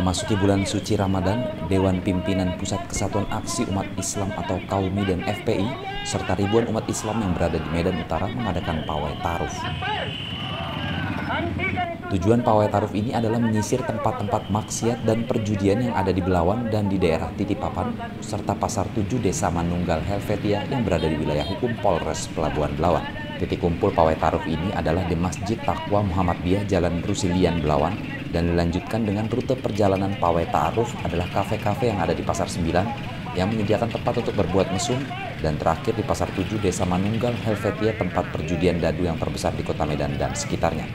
Memasuki bulan suci Ramadan, Dewan Pimpinan Pusat Kesatuan Aksi Umat Islam atau Qaumi dan FPI, serta ribuan umat Islam yang berada di Medan Utara mengadakan pawai taruf. Tujuan pawai taruf ini adalah menyisir tempat-tempat maksiat dan perjudian yang ada di Belawan dan di daerah Titipapan, serta Pasar 7 Desa Manunggal Helvetia yang berada di wilayah hukum Polres Pelabuhan Belawan. Titik kumpul pawai taruf ini adalah di Masjid Taqwa Muhammadiyah Jalan Rusilian Belawan, dan dilanjutkan dengan rute perjalanan pawai ta'aruf adalah kafe-kafe yang ada di Pasar 9 yang menyediakan tempat untuk berbuat mesum, dan terakhir di Pasar 7 Desa Manunggal Helvetia tempat perjudian dadu yang terbesar di kota Medan dan sekitarnya.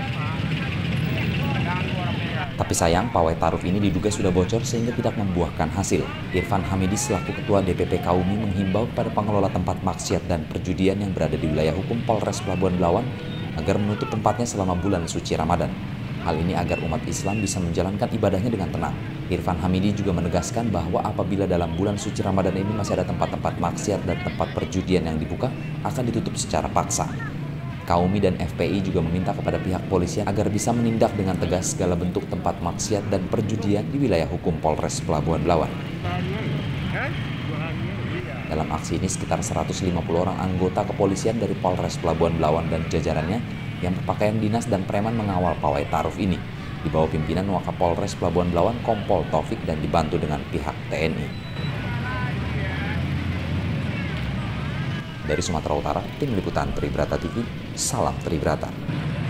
Tapi sayang, pawai taruf ini diduga sudah bocor sehingga tidak membuahkan hasil. Irfan Hamidi selaku Ketua DPP Qaumi menghimbau kepada pengelola tempat maksiat dan perjudian yang berada di wilayah hukum Polres Pelabuhan Belawan agar menutup tempatnya selama bulan suci Ramadan. Hal ini agar umat Islam bisa menjalankan ibadahnya dengan tenang. Irfan Hamidi juga menegaskan bahwa apabila dalam bulan suci Ramadan ini masih ada tempat-tempat maksiat dan tempat perjudian yang dibuka, akan ditutup secara paksa. Qaumi dan FPI juga meminta kepada pihak polisian agar bisa menindak dengan tegas segala bentuk tempat maksiat dan perjudian di wilayah hukum Polres Pelabuhan Belawan. Dalam aksi ini sekitar 150 orang anggota kepolisian dari Polres Pelabuhan Belawan dan jajarannya yang berpakaian dinas dan preman mengawal pawai taruf ini di bawah pimpinan Wakapolres Pelabuhan Belawan Kompol Taufik dan dibantu dengan pihak TNI. Dari Sumatera Utara, Tim Liputan Tribrata TV, salam Tribrata.